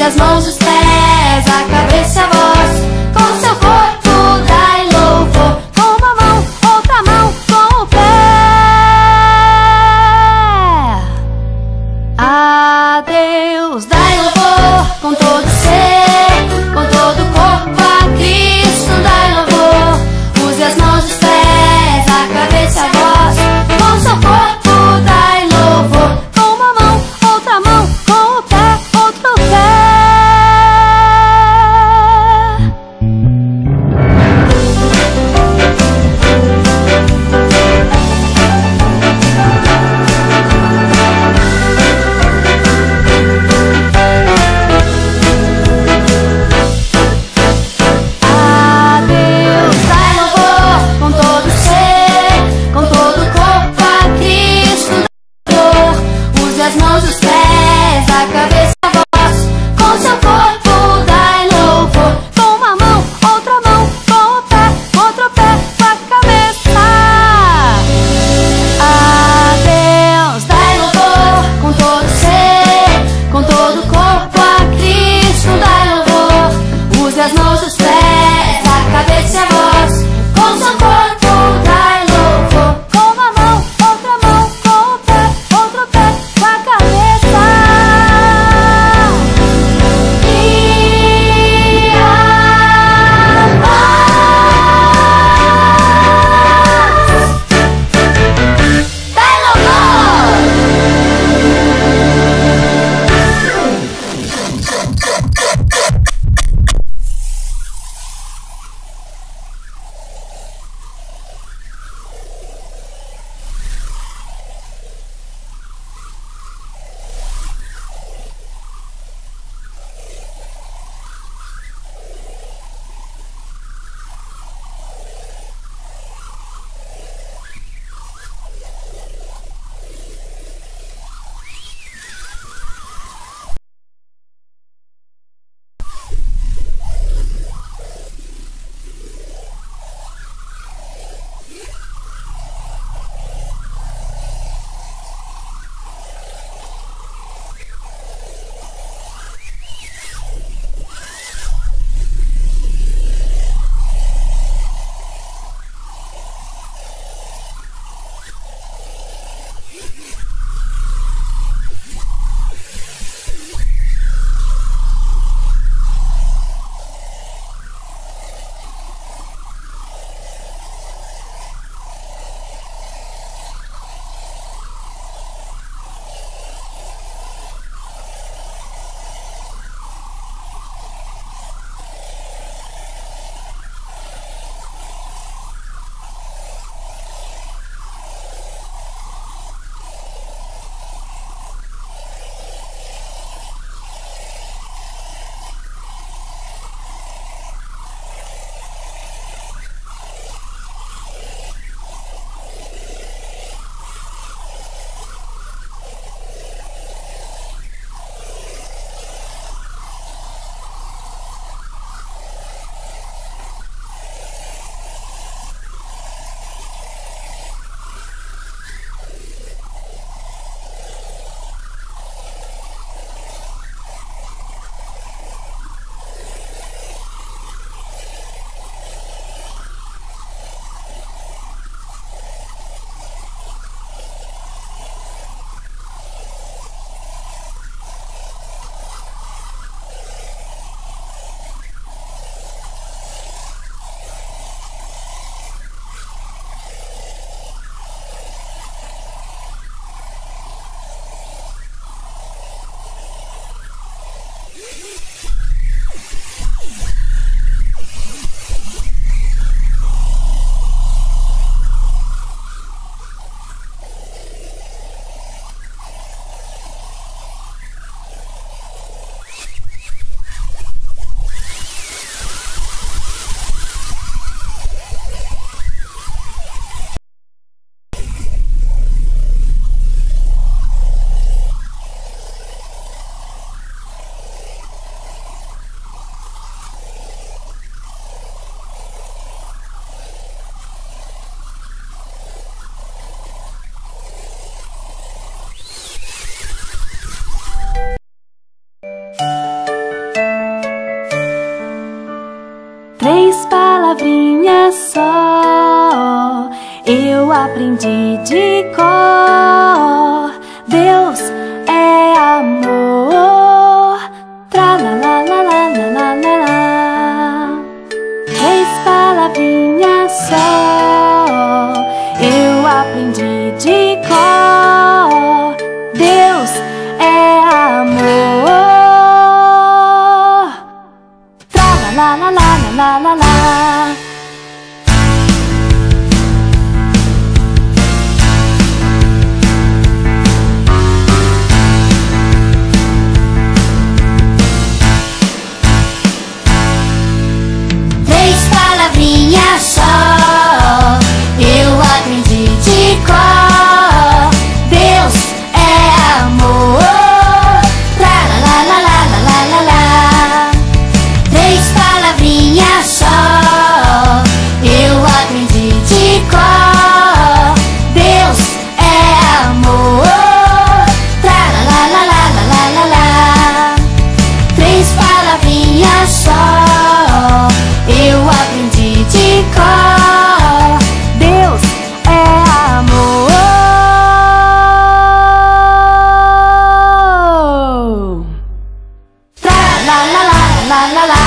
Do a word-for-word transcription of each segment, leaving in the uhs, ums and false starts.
as mãos, os pés, a cabeça e a voz. Com seu corpo dai louvor. Com uma mão, outra mão, com o pé. A Deus dai louvor. Com todo ser, com todo o corpo, a Cristo dai louvor. Use as mãos, os pés, a cabeça e a voz. Com seu corpo dai louvor. Com uma mão, outra mão, com o pé, outro pé. A Deus dai louvor. Com todo ser, com todo o corpo, a Cristo dai louvor. Use as mãos, os pés, a cabeça e a voz. Com seu corpo dai louvor. Com uma mão, outra mão, com o pé, outro pé, com a cabeça. A Deus dai louvor. Com todo ser, com todo o corpo, a Cristo dai louvor. Use as mãos, os pés, a cabeça e a voz. Com seu corpo dai louvor. Com uma mão, outra mão, com o pé, outro pé, com a cabeça. E a voz dai louvor. Três palavrinhas só eu aprendi de cor. Deus é amor. Tra la la la la la la la la. Três palavrinhas só eu aprendi de cor. Deus é amor. Tra la la la la la la la. Palavrinha só eu aprendi de cor. Deus é amor. Lá lá lá lá lá lá lá lá. Três palavrinhas só eu aprendi de cor. Deus é amor. Lá lá lá lá lá lá lá lá. Três palavrinhas só eu aprendi de cor. Deus é amor. Tra la la la la la la.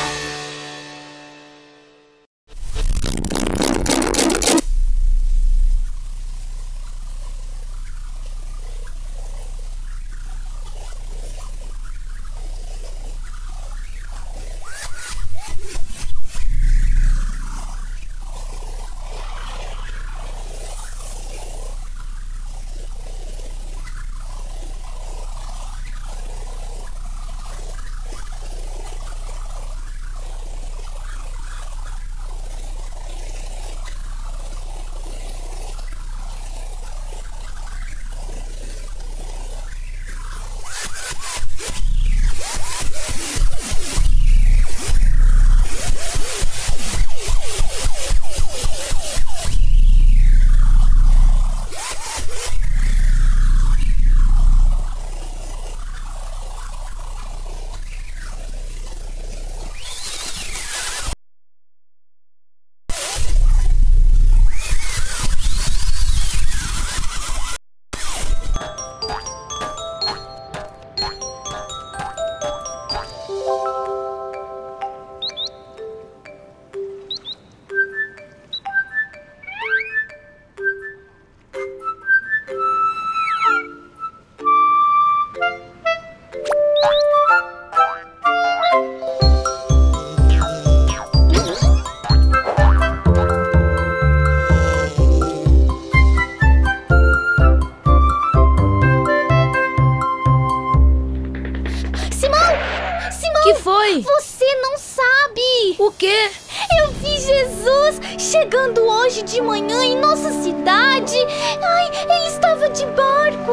Que foi? Você não sabe! O quê? Eu vi Jesus chegando hoje de manhã em nossa cidade. Ai, ele estava de barco.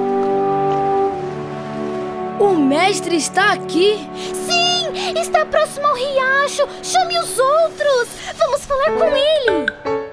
O mestre está aqui? Sim, está próximo ao riacho. Chame os outros. Vamos falar com ele.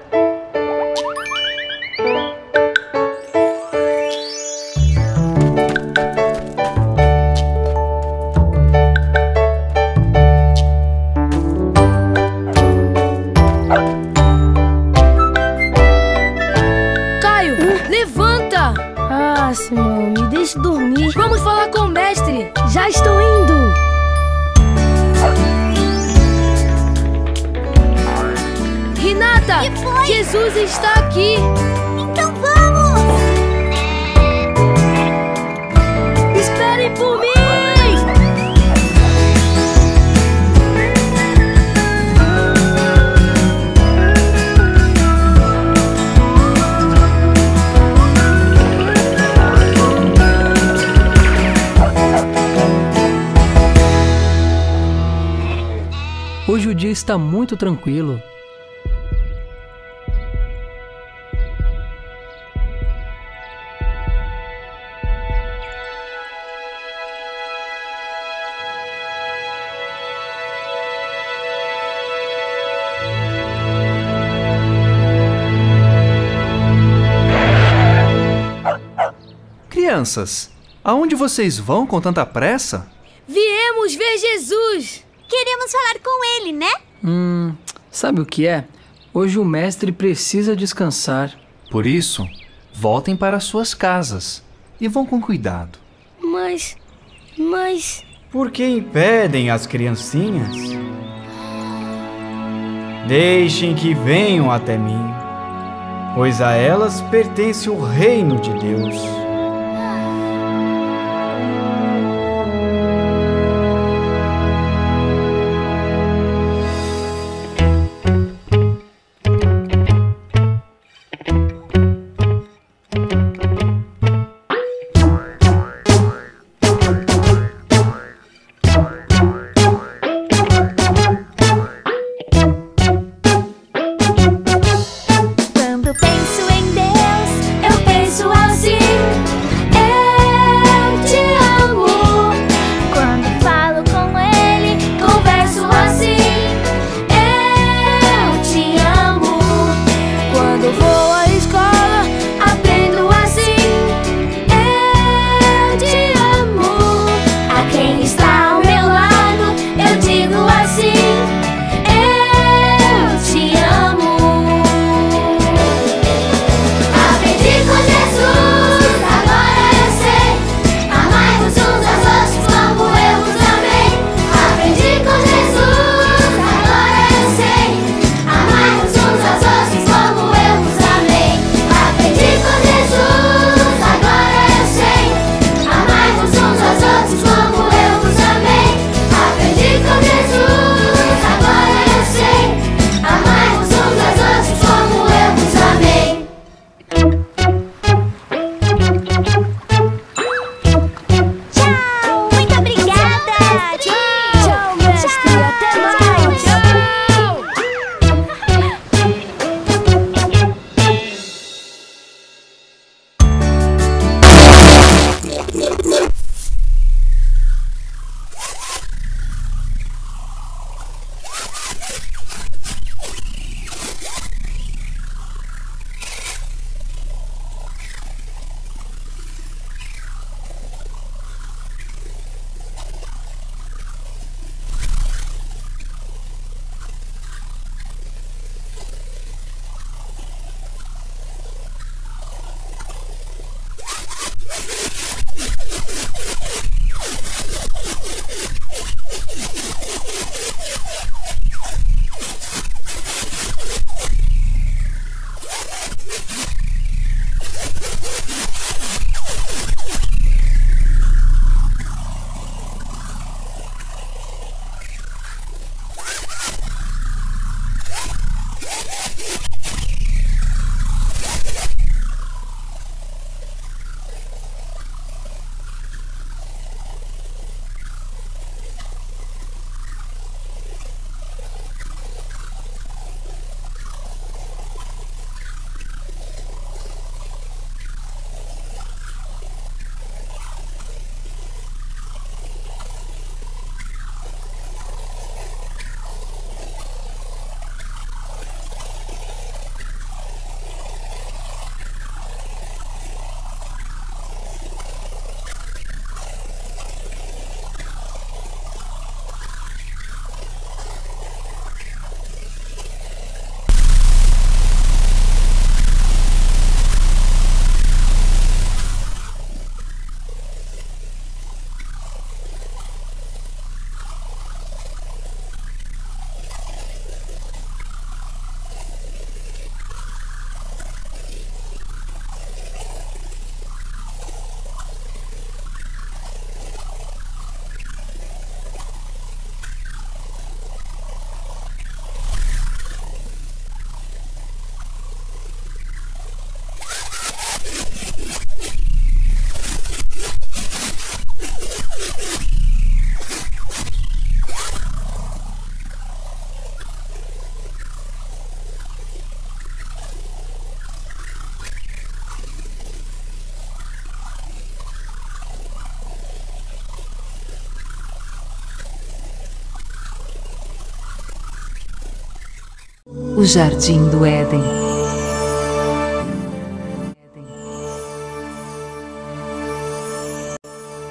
Levanta! Ah, Simão, me deixe dormir. Vamos falar com o mestre. Já estou indo. Renata, Que foi? Jesus está aqui. Então vamos! Esperem por mim! Hoje o dia está muito tranquilo. Crianças, aonde vocês vão com tanta pressa? Viemos ver Jesus. Queremos falar com ele, né? Hum, sabe o que é? Hoje o mestre precisa descansar. Por isso, voltem para suas casas e vão com cuidado. Mas... mas... Por que impedem as criancinhas? Deixem que venham até mim, pois a elas pertence o reino de Deus. Quando penso em Deus, eu penso assim: eu te amo. Quando falo com Ele, converso assim: eu te amo. Quando vou à escola, Aprendo assim: eu te amo. A quem está ao meu lado, eu digo assim: eu te amo. Aprendi com Jesus, agora eu sei. Amai-vos uns aos outros como eu vos amei. Aprendi com Jesus, agora eu sei. Amai-vos uns aos outros como eu vos amei. Aprendi com Jesus, agora eu sei. Amai-vos uns aos outros como eu vos amei. Aprendi com Jesus, agora eu sei. Amai-vos uns aos outros como eu vos amei. Tchau, muito obrigada. Tchau, mestre, até mais. O Jardim do Éden.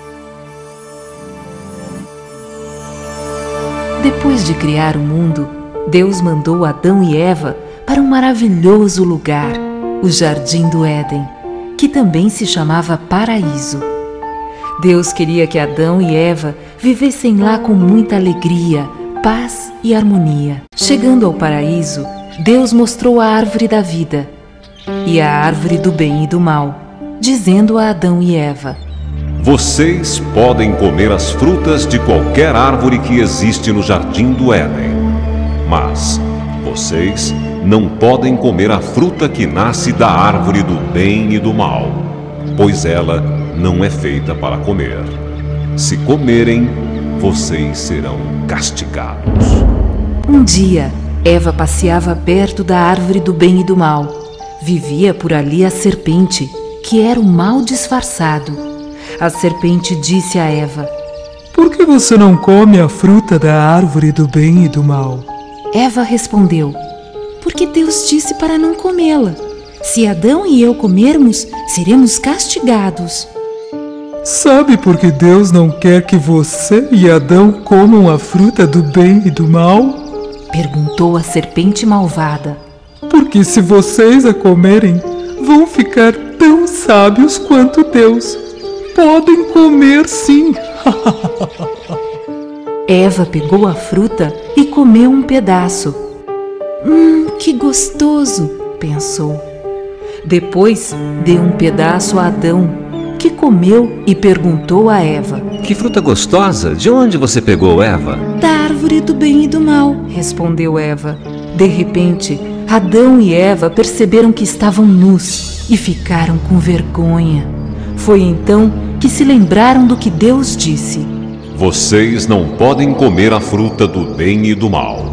Depois de criar o mundo, Deus mandou Adão e Eva para um maravilhoso lugar, o Jardim do Éden, que também se chamava Paraíso. Deus queria que Adão e Eva vivessem lá com muita alegria, paz e harmonia. Chegando ao paraíso, Deus mostrou a árvore da vida e a árvore do bem e do mal, dizendo a Adão e Eva: Vocês podem comer as frutas de qualquer árvore que existe no Jardim do Éden, mas vocês não podem comer a fruta que nasce da árvore do bem e do mal, pois ela não é feita para comer. Se comerem, vocês serão castigados. Um dia, Eva passeava perto da árvore do bem e do mal. Vivia por ali a serpente, que era o mal disfarçado. A serpente disse a Eva: Por que você não come a fruta da árvore do bem e do mal? Eva respondeu: Porque Deus disse para não comê-la. Se Adão e eu comermos, seremos castigados. Sabe por que Deus não quer que você e Adão comam a fruta do bem e do mal? Perguntou a serpente malvada. Porque se vocês a comerem, vão ficar tão sábios quanto Deus. Podem comer sim. Eva pegou a fruta e comeu um pedaço. Hum, que gostoso, pensou. Depois deu um pedaço a Adão, que comeu e perguntou a Eva: Que fruta gostosa! De onde você pegou, Eva? Da árvore do bem e do mal, respondeu Eva. De repente, Adão e Eva perceberam que estavam nus e ficaram com vergonha. Foi então que se lembraram do que Deus disse: Vocês não podem comer a fruta do bem e do mal.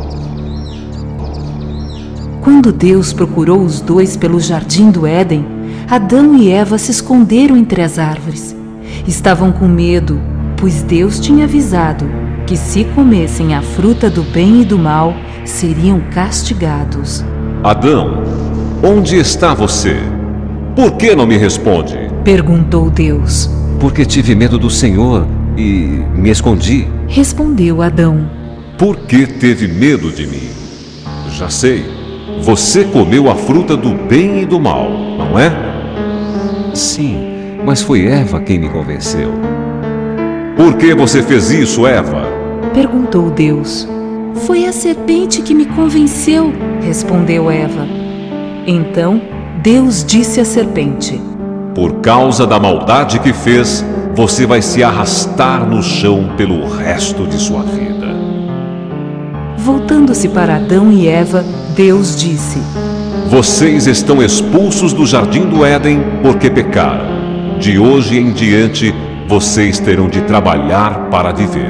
Quando Deus procurou os dois pelo jardim do Éden, Adão e Eva se esconderam entre as árvores. Estavam com medo, pois Deus tinha avisado que se comessem a fruta do bem e do mal, seriam castigados. Adão, onde está você? Por que não me responde? Perguntou Deus. Porque tive medo do Senhor e me escondi. Respondeu Adão. Por que teve medo de mim? Já sei. Você comeu a fruta do bem e do mal, não é? Sim, mas foi Eva quem me convenceu. Por que você fez isso, Eva? Perguntou Deus. Foi a serpente que me convenceu, respondeu Eva. Então Deus disse à serpente: Por causa da maldade que fez, você vai se arrastar no chão pelo resto de sua vida. Voltando-se para Adão e Eva, Deus disse: Vocês estão expulsos do Jardim do Éden porque pecaram. De hoje em diante, vocês terão de trabalhar para viver.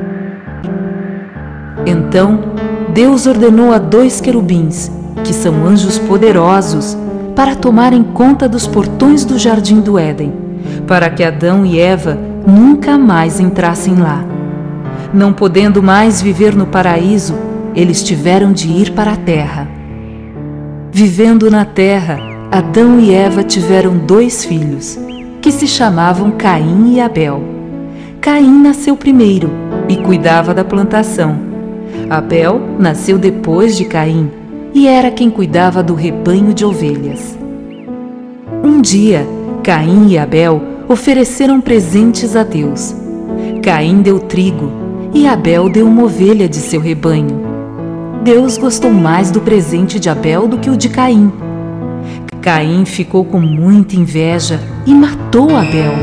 Então, Deus ordenou a dois querubins, que são anjos poderosos, para tomarem conta dos portões do Jardim do Éden, para que Adão e Eva nunca mais entrassem lá. Não podendo mais viver no paraíso, eles tiveram de ir para a terra. Vivendo na terra, Adão e Eva tiveram dois filhos, que se chamavam Caim e Abel. Caim nasceu primeiro e cuidava da plantação. Abel nasceu depois de Caim e era quem cuidava do rebanho de ovelhas. Um dia, Caim e Abel ofereceram presentes a Deus. Caim deu trigo e Abel deu uma ovelha de seu rebanho. Deus gostou mais do presente de Abel do que o de Caim. Caim ficou com muita inveja e matou Abel.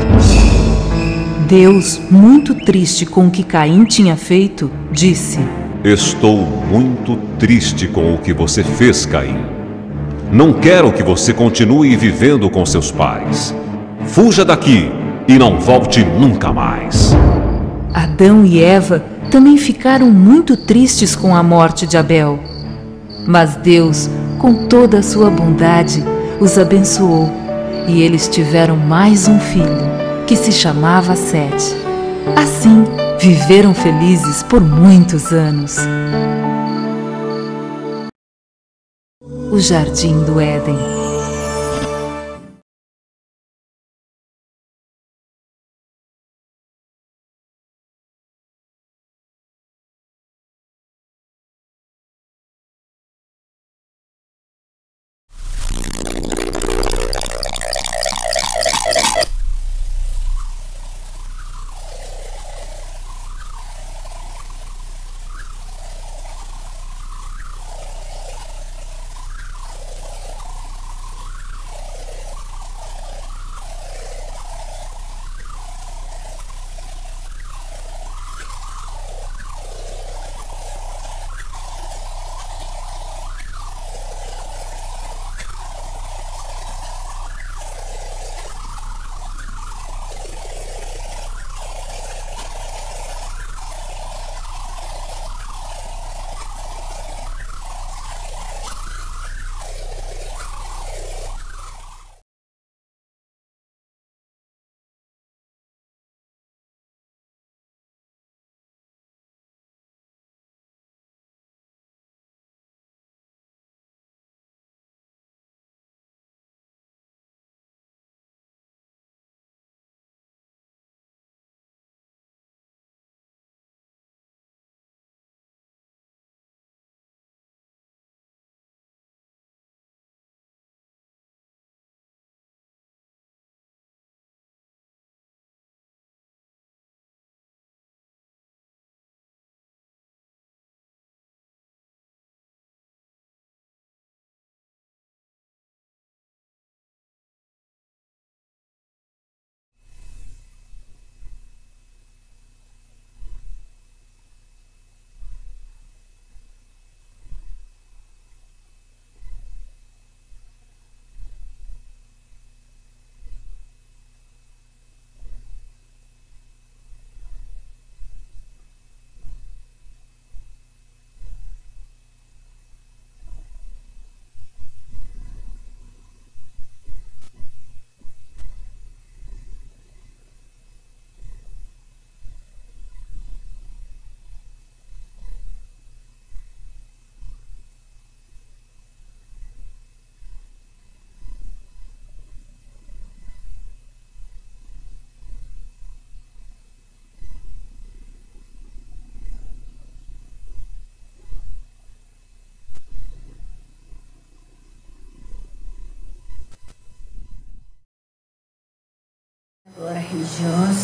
Deus, muito triste com o que Caim tinha feito, disse: Estou muito triste com o que você fez, Caim. Não quero que você continue vivendo com seus pais. Fuja daqui e não volte nunca mais. Adão e Eva também ficaram muito tristes com a morte de Abel. Mas Deus, com toda a sua bondade, os abençoou e eles tiveram mais um filho, que se chamava Sete. Assim, viveram felizes por muitos anos. O Jardim do Éden.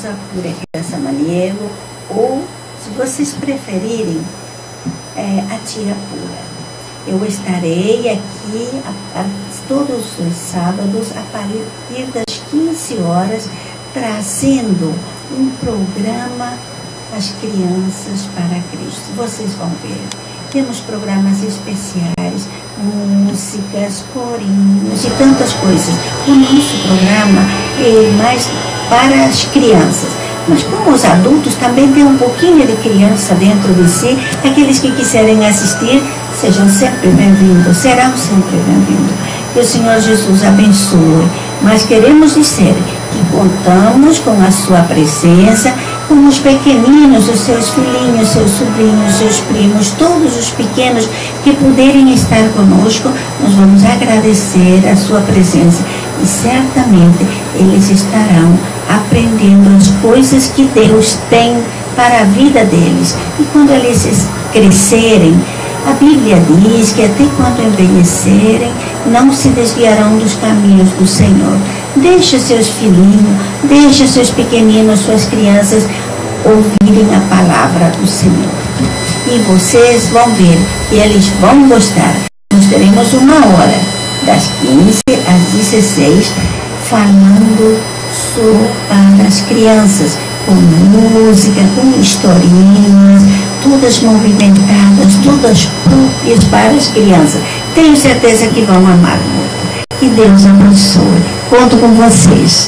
Rosa, Pura Criança Samaniego, ou, se vocês preferirem, é, a Tia Pura. Eu estarei aqui a, a, todos os sábados, a partir das quinze horas, trazendo um programa As Crianças para Cristo. Vocês vão ver. Temos programas especiais, músicas, corinhos e tantas coisas. O nosso programa é mais para as crianças. Mas como os adultos também têm um pouquinho de criança dentro de si, aqueles que quiserem assistir, sejam sempre bem-vindos, serão sempre bem-vindos. Que o Senhor Jesus abençoe. Mas queremos dizer que contamos com a sua presença, com os pequeninos, os seus filhinhos, seus sobrinhos, seus primos, todos os pequenos que puderem estar conosco, nós vamos agradecer a sua presença e certamente eles estarão aprendendo as coisas que Deus tem para a vida deles. E quando eles crescerem, a Bíblia diz que até quando envelhecerem, não se desviarão dos caminhos do Senhor. Deixa seus filhinhos, deixa seus pequeninos, suas crianças ouvirem a palavra do Senhor. E vocês vão ver que eles vão gostar. Nós teremos uma hora, das quinze às dezesseis, falando sobre para as crianças, com música, com historinhas, todas movimentadas, todas próprias para as crianças. Tenho certeza que vão amar muito. Que Deus abençoe. Conto com vocês.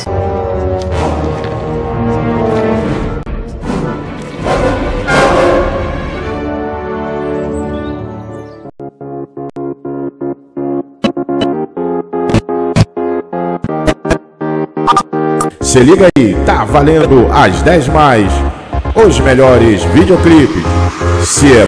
Se liga aí, tá valendo as dez mais, os melhores videoclipes. Se é